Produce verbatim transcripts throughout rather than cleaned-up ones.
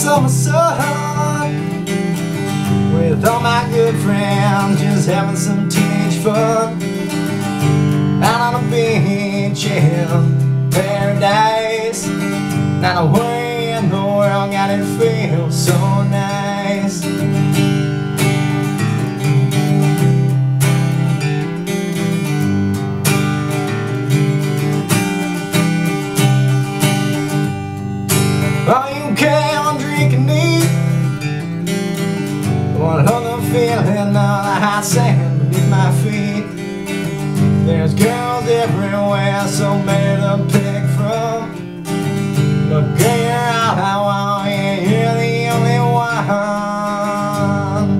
summer sun with all my good friends, just having some teenage fun out on the beach in paradise. Not a worry in the world, got it feel so nice. All you can drink and eat, one other feeling of the hot sand beneath my feet. There's girls everywhere, so many to pick from, but girl, you're all I want, yeah, you're the only one.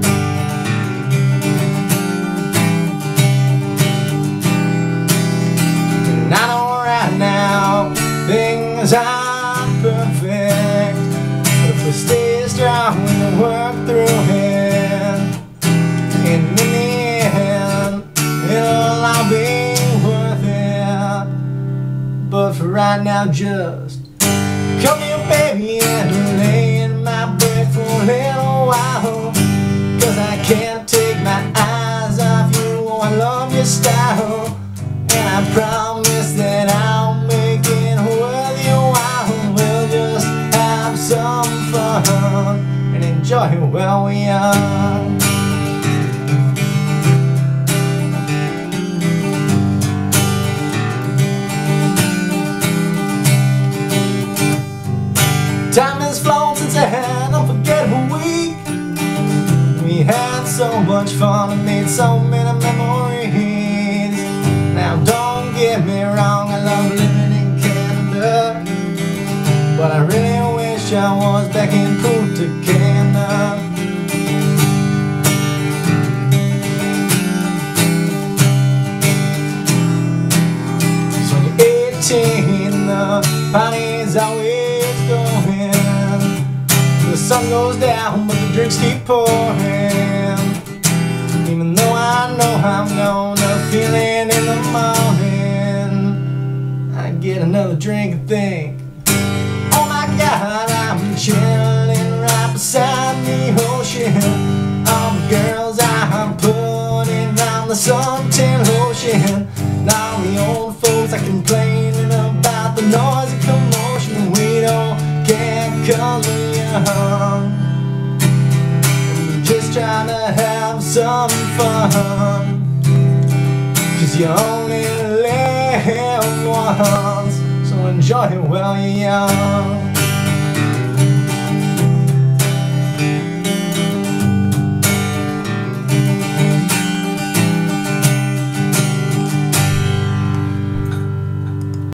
And I know right now things aren't perfect, but if we stay strong and work through it, and in the end it'll all be worth it. But for right now, just come here, baby, and lay in my bed for a little while, 'cause I can't take my eyes off you. Oh, I love your style, and I promise that I'll make it worth your while. We'll just have some fun and enjoy it while we're young. Time has flown since I had an unforgettable week. We had so much fun and made so many memories. Now don't get me wrong, I love living in Canada, but I really wish I was back in Punta Cana. So when you're eighteen, the party's always going. The sun goes down, but the drinks keep pouring. Even though I know I'm gonna feel it in the morning, I get another drink and think, oh my God, I'm chilling right beside the ocean. All the girls I'm putting on the suntan lotion, and all the old folks are complaining about the noise and commotion. We don't care 'cause we're young, and we're just trying to have some fun, 'cause you only live once, so enjoy it while you're young.